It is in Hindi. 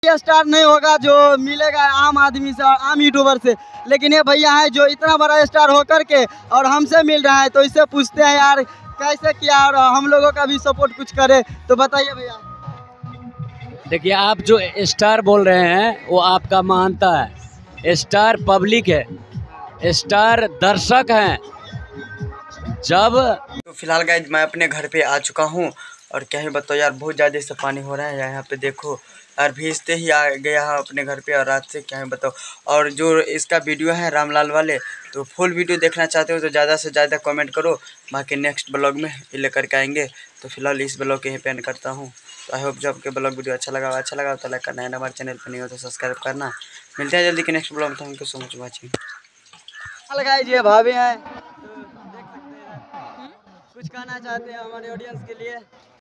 ये स्टार नहीं होगा जो मिलेगा आम आदमी से और आम यूट्यूबर से, लेकिन ये भैया है जो इतना बड़ा स्टार होकर के और हमसे मिल रहा है, तो इससे पूछते हैं यार कैसे किया और हम लोगों का भी सपोर्ट कुछ करे, तो बताइए भैया। देखिए, आप जो स्टार बोल रहे हैं वो आपका मानता है, स्टार पब्लिक है, स्टार दर्शक हैं। जब तो फिलहाल गाइस मैं अपने घर पे आ चुका हूँ और क्या ही बताओ यार, बहुत ज़्यादा से पानी हो रहा है यहाँ पे, देखो यार भीजते ही आ गया है अपने घर पे, और रात से क्या ही बताओ। और जो इसका वीडियो है रामलाल वाले, तो फुल वीडियो देखना चाहते हो तो ज़्यादा से ज़्यादा कमेंट करो, बाकी नेक्स्ट ब्लॉग में ये लेकर के आएंगे। तो फिलहाल इस ब्लॉग के यहीं पे एंड करता हूँ। तो आई होप जो आपके ब्लॉग वीडियो अच्छा लगा तो लाइक करना है, हमारे चैनल पर नहीं हो तो सब्सक्राइब करना। मिलते हैं जल्दी के नेक्स्ट ब्लॉग में। Thank you so much watching. लगाइए भाभी हैं, तो देख सकते हैं कुछ कहना चाहते हैं हमारे ऑडियंस के लिए।